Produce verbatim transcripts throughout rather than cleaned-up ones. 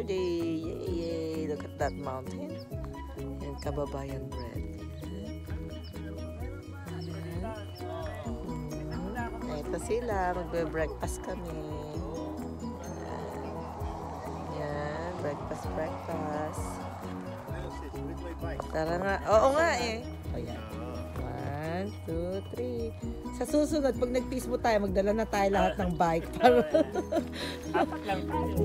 Saturday. Yay, yay. Look at that mountain. Yan, kababayan bread. Ayan. Ito sila. Magbe-breakfast kami. Yan. Breakfast, breakfast. Tara nga. Oo nga eh. O yan. One, two, three. Sa susunod, pag nag-Facebook tayo, magdala na tayo lahat ng bike. Apat lang tayo.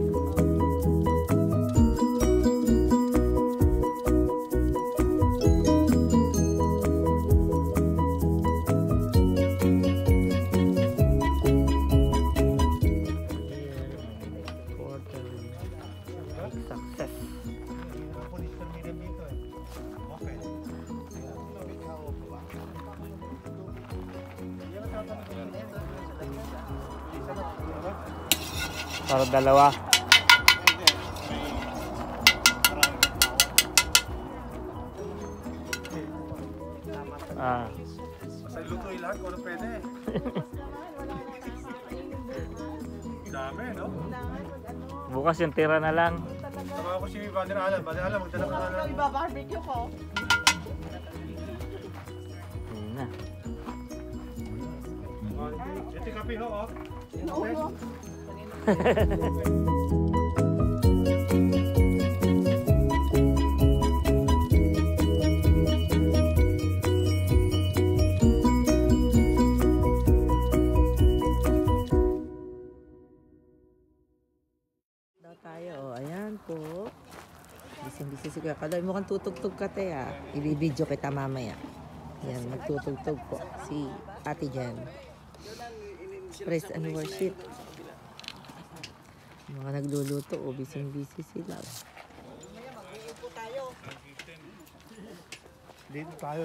Success. Para dalawa. Ah. Sa lutoy lahat kung ano pwede. Dami, no? Bukas yung tira na lang. Tama ko si Brother Alan. Brother Alan, magdala ka na lang. Iba-barbecue ko. Yun na. Ito yung kape, ho, oh. Oo. Tayo, ayan po. Bising-bising si Kuya Kaloy. Mukhang tutugtog ka tayo ah. Ibibidyo kita mamaya. Ayan, magtutugtog po si Ate Jen. Praise and worship. Mga nagluluto o bising-busy sila. Dito tayo.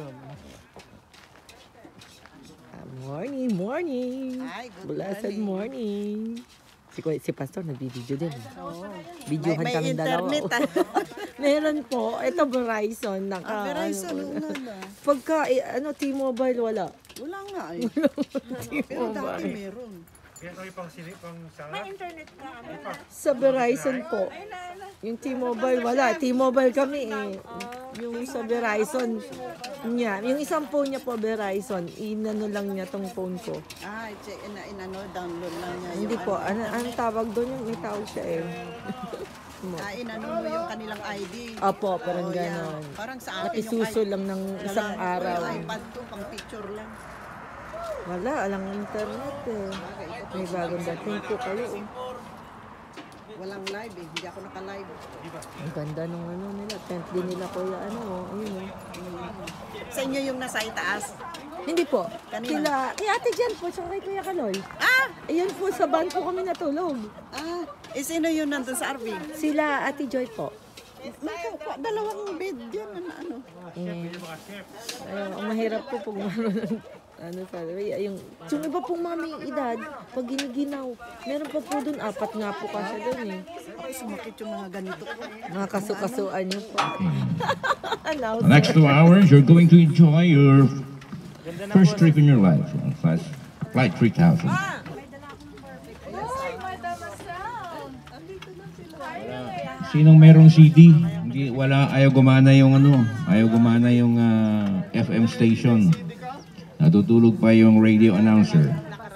Ah, morning, morning. Hi, good Blessed morning. Si, si Pastor nagbibideo din. Oo. Videohan May- may kami dalawa. internet, ah. Meron po. Ito Verizon. Naka, Ah, Verizon, ano, una na. Pagka, eh, ano, T-Mobile, wala. Wala nga eh. Pero dati meron. Kaya kami pang sili, pang sanga. May internet ka. Sa Verizon po. Yung T-Mobile, wala. T-Mobile kami eh. Yung sa Verizon niya. Yung isang phone niya po, Verizon. Inano lang niya tong phone ko. Ah, check in, in ano, download lang niya. Hindi yung po. ano. Ano, anong tawag doon? Yung may tawag siya eh. Ah, inano mo yung kanilang I D. Opo, parang Oo, yeah. ganon. Parang sa akin Nakisuso yung lang ng isang araw. Yung iPad ko, pang picture lang. Wala, alang internet eh. May bagong dating po kayo. eh. Walang live eh. Hindi ako naka-live. Ang ganda nung ano nila. Tent din nila kuya. Ano oh. Ayun oh. Sa inyo yung nasa itaas. Hindi po. Kanina? Sila, kay Ate Jan po, saka kay Kuya Kaloy. Ah! Ayun po, sa van po kami natulog. Ah! Eh, sino yun nandun sa R V? Sila, Ate Joy po. May ka- dalawang bed yan. Ano, ano. Eh, ayun, ang mahirap po pag maroon ano sa yung, yung iba pong mga may edad, pag giniginaw, meron pa po doon, apat nga po kasi doon eh. Ay, sumakit yung mga ganito ko. Mga kasu-kasuan niyo po. The next two hours, you're going to enjoy your first trip in your life on Flight, Flight three thousand. Sinong merong C D? Hindi, wala, ayaw gumana yung ano, ayaw gumana yung uh, F M station. Natutulog pa yung radio announcer.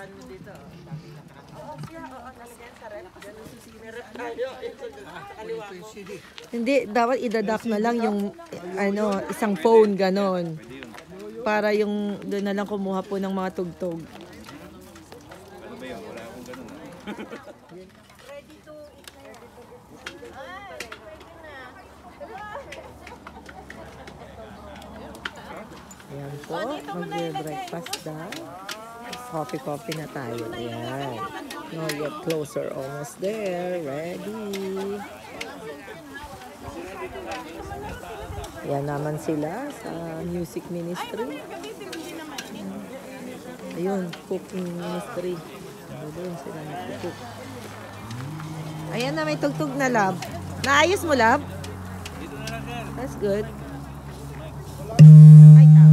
Hindi, dapat idadak na lang yung ano, isang phone ganon. Para yung doon na lang kumuha po ng mga tugtog. Ayan po, mag-breakfast na. Coffee-coffee na tayo. Ayan. Now get closer, almost there. Ready. Ayan naman sila sa music ministry. Ayun, cooking ministry. Doon sila nag-cook. Ayan na, may tugtog na, lab. Naayos mo, lab? That's good. Ay, tao.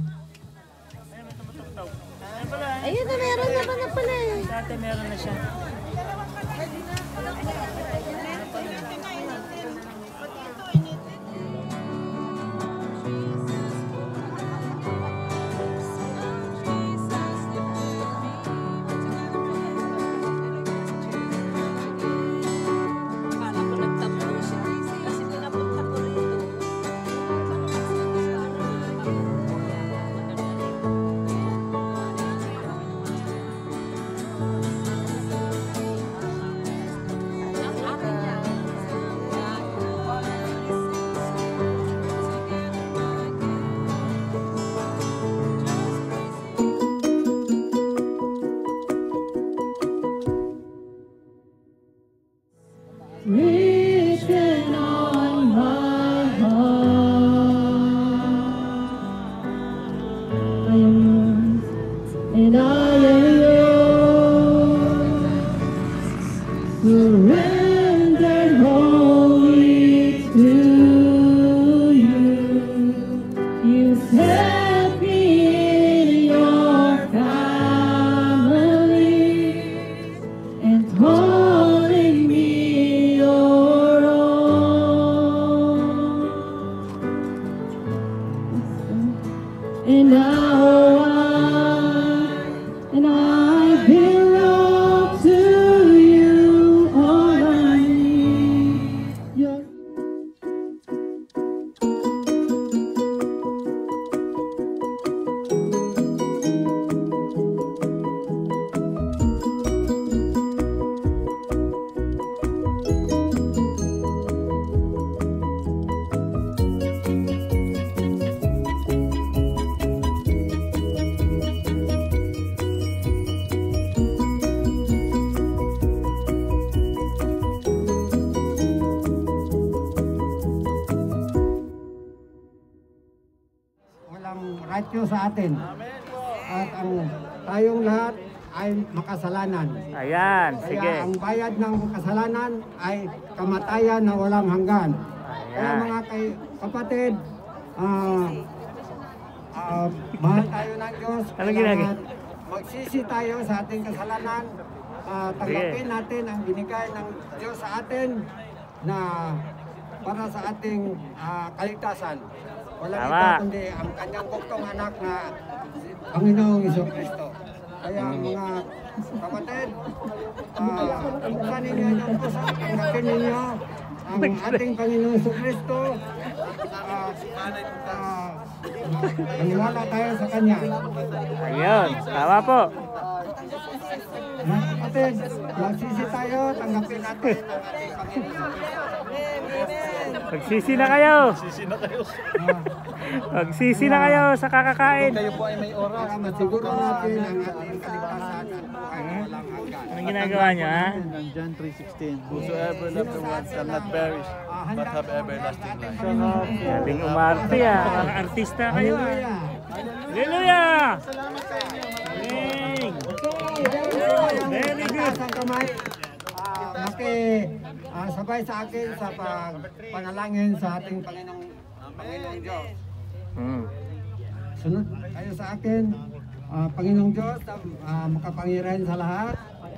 Ayun na, meron naman na pala eh. Dati meron na siya. right nyo sa atin. At ang tayong lahat ay makasalanan. Ayan, sige. Kaya ang bayad ng kasalanan ay kamatayan na walang hanggan. Kaya Ayan. mga kay, kapatid, ah ah, mahal tayo ng Diyos. Anong ginagawa? Kailangan magsisi tayo sa ating kasalanan. Ah, tanggapin natin ang binigay ng Diyos sa atin na para sa ating ah, kaligtasan. Walang Tama. iba kundi ang kanyang buktong anak na si Panginoong Jesucristo. Kaya mga kapatid, ah, buksan ninyo ang puso, tanggapin ninyo ang ating Panginoong Jesucristo. Ah, ah, Maniwala tayo sa Kanya. Ayun, tama po. Mga kapatid, magsisi tayo, tanggapin natin ang ating Panginoon. Magsisi na kayo. Magsisi na kayo sa kakakain. Para masiguro natin ang ating kaligtasan at buhay na walang hanggan. Anong ginagawa niyo, ha? And John three sixteen, whosoever love the world shall not perish, but have everlasting life. Galing umarte, ah. Mga artista kayo, ah. Hallelujah! Yay! Very good. Ang kamay, ah, maki, ah, sabay sa akin sa pag panalangin sa ating Panginoong Panginoong Diyos. Hmm. Sunod kayo sa akin, ah, Panginoong Diyos, ah, makapangyarihan sa lahat.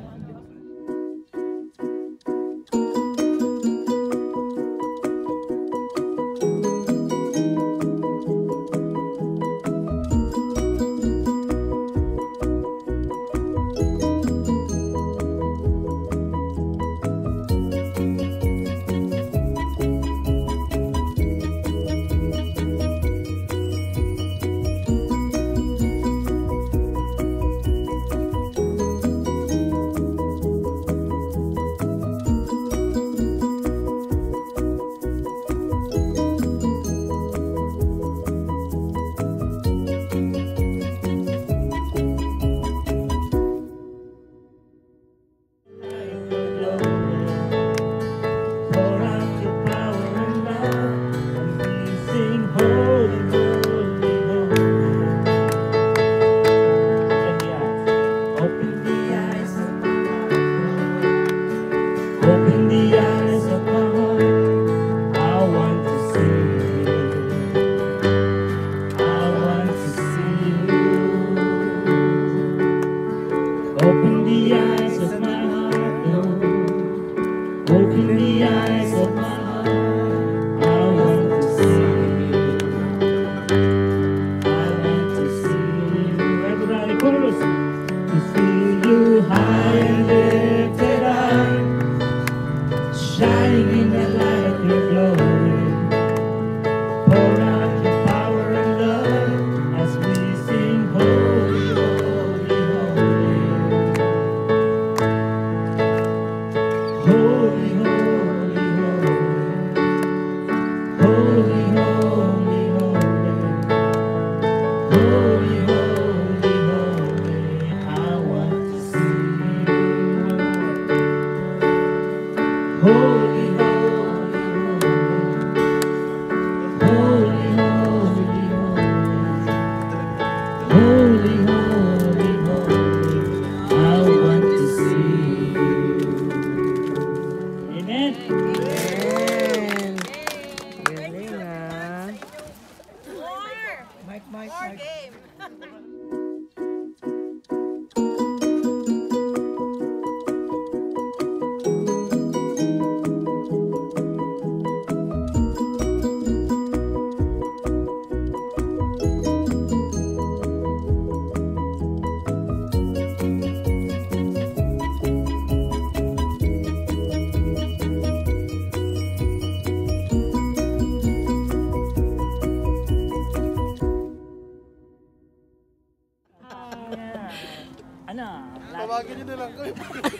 Ano? Tawagin niyo na lang kayo.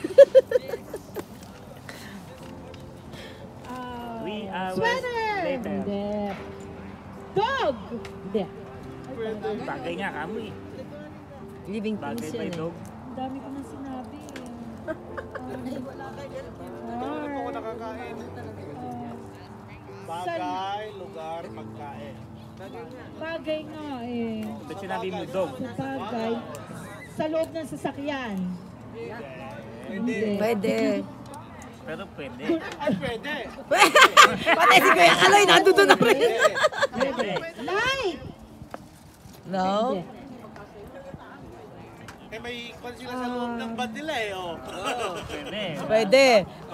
Three hours Sweater! later. Hindi. Dog! Hindi. Bagay nga kamo eh. Living Bagay things ba yan yung eh. dog? Ang dami ko nang sinabi eh. Ano po ako nakakain? Bagay, lugar, pagkain. Bagay nga eh. Ba't sinabi mo dog? Sa bagay. Sa loob ng sasakyan. Hindi. Pwede. Pero pwede. Patay si Kuya Kaloy, nandun na rin. Pwede. Light! No? Eh, may kwan sila sa loob ng band nila eh, oh. Pwede. Pwede.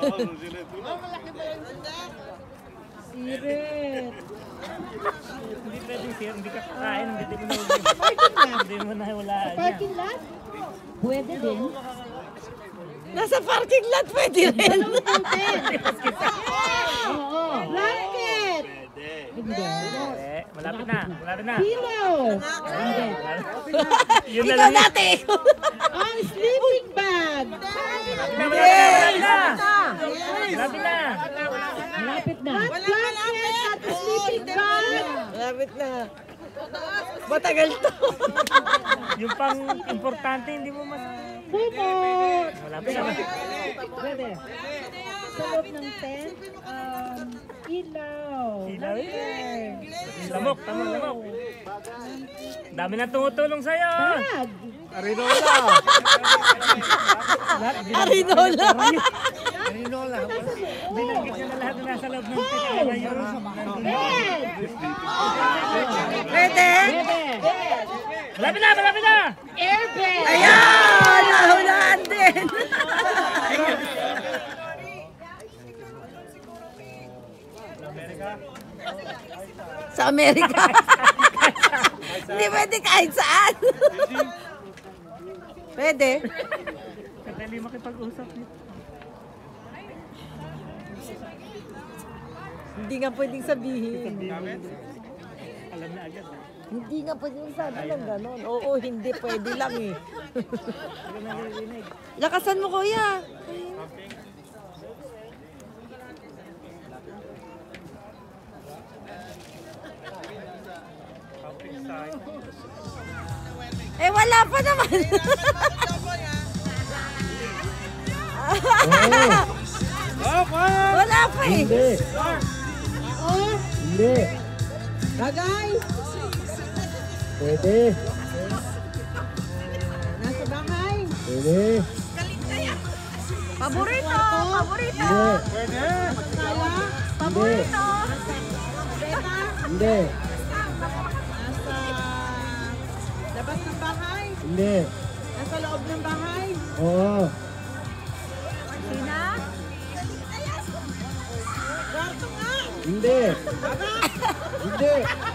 Sirit. Hindi pwede sir. Hindi ka kakain. Hindi mo na Parking lot. Hindi mo na hulaan niya. Parking lot? Pwede din. Nasa parking lot, pwede rin. Oo. Blanket! Hindi. Pwede. Malapit na. Malapit na. Pillow! Hindi. Yun na Ikaw lang. dati. Ang sleeping bag! Malapit na. Malapit na. Malapit na. Blanket at sleeping bag! Malapit na. Matagal to. Yung pang importante hindi mo mas... Bumot! Malapit na. Pwede. Sa loob ng tent, um, ilaw. Ilaw. Lamok. Tamang lamok. Dami na tumutulong sa'yo. Bag! Arinola. Arinola. Arinola. Binanggit niya na lahat na nasa loob ng tent. Ngayon. Bed! Pwede. Pwede. Malapit na. Malapit na. Airbed! Ayan! Nahulaan din. Sa Amerika. Hindi pwede kahit saan. Pwede. Kadali makipag-usap nito. Hindi nga pwedeng sabihin. Alam na agad. ah. Hindi nga pwedeng sabi ng ganon. Oo, hindi pwede lang eh. Lakasan mo, kuya. Eh, wala pa naman. Wala pa eh. Hindi. Bagay! Pwede. Nasa bahay! Pwede. Paborito, paborito. Hindi. Sala! Paborito. Beta! Hindi. Nasa labas ng bahay! Hindi. Nasa loob ng bahay! Oo. Sina? Kwarto nga! Hindi. Hindi.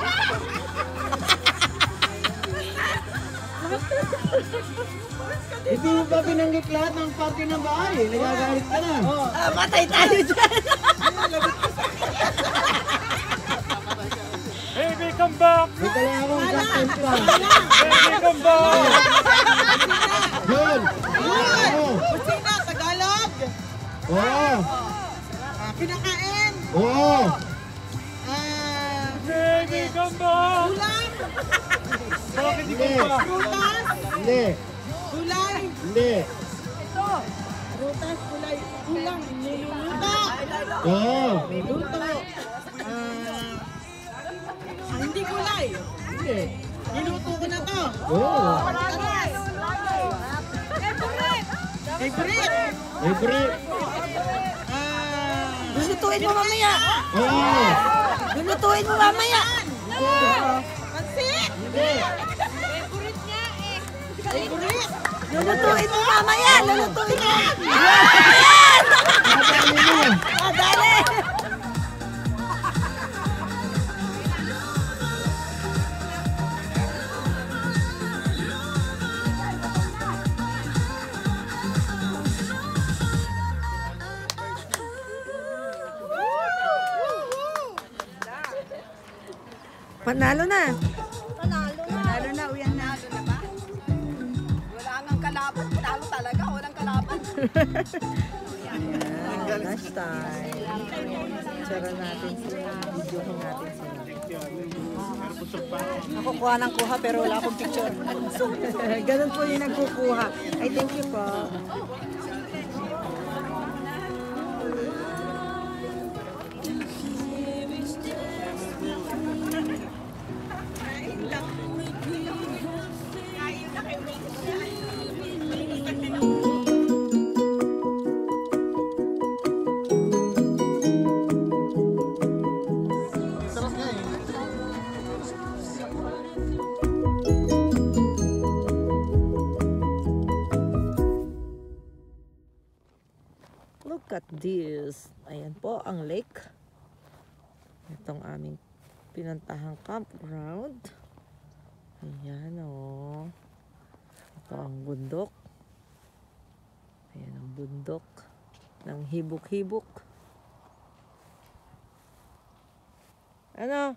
Hindi mo ba binanggit lahat ng parte ng bahay? Nagagalit ka na. Ah, matay tayo dyan. Baby, come back! May kailangan akong captain pa. Baby, come back! Yun. Oo. Kusina! Tagalog! Oo. Ah, kinakain! Oo. Ah, Baby, come back! ulam! Bakit di Hindi. Prutas! Hindi. Gulay! Hindi. Prutas, gulay, ulam, niluluto! Oo. Luto! Ah, ah, hindi gulay! Hindi. Niluto ko na to! Oo. Favorite! Favorite. Ah, Lulutuin mo mamaya. Oo. Lulutuin mo mamaya. pansit! Hindi. Favorite nga eh! Favorite! Lulutuin mo mamaya. Lulutuin mo. Nadali mo. Ah, dali. Panalo na. Panalo na, uyan na. Wala nang kalaban. Talo talaga, walang kalaban. Ayan, last time. Tsara natin sila. Video ko natin sila. Ako kuha ng kuha pero wala akong picture. Ganun po yung nagkukuha. Ay, thank you po. this? Ayan po ang lake. Itong aming pinantahang campground. Ayan o. Ito ang bundok. Ayan ang bundok ng hibok-hibok. Ano?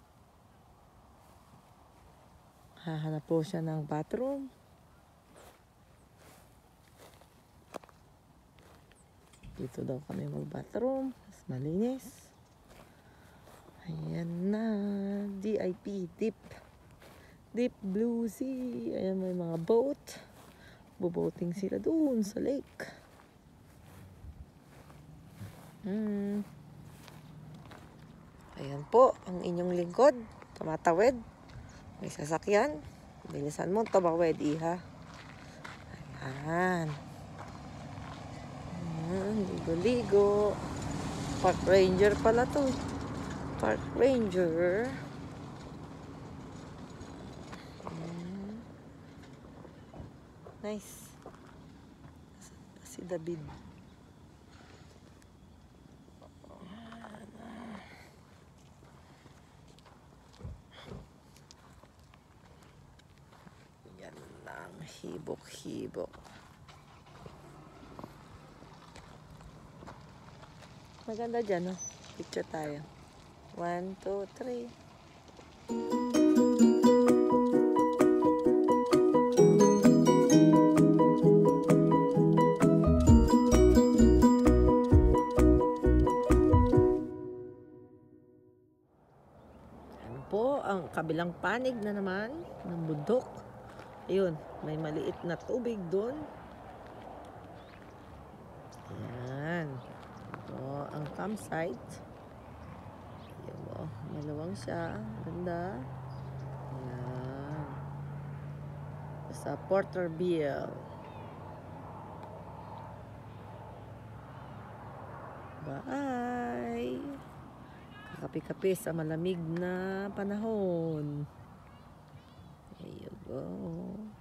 Hahanap po siya ng bathroom. Dito daw kami mag-bathroom. Mas malinis. Ayan na. D I P. Deep. Deep Blue Sea. Ayan, may mga boat. Boboating sila doon sa lake. Hmm. Ayan po, ang inyong lingkod. Tumatawid. May sasakyan. Bilisan mo, tumawid, iha. Ayan. Ayan, ligo-ligo. Park ranger pala to. Park ranger. Ayan. Nice. Si David. Yan lang. Hibok-hibok. Maganda dyan, no? Picture tayo. One, two, three. Ano po, ang kabilang panig na naman ng bundok. Ayun, may maliit na tubig doon. Ayan. Ito ang campsite. Ayan mo, malawang siya. Ganda. Ayan. Sa Porterville. Bye! Kakapi-kapi sa malamig na panahon. There you go.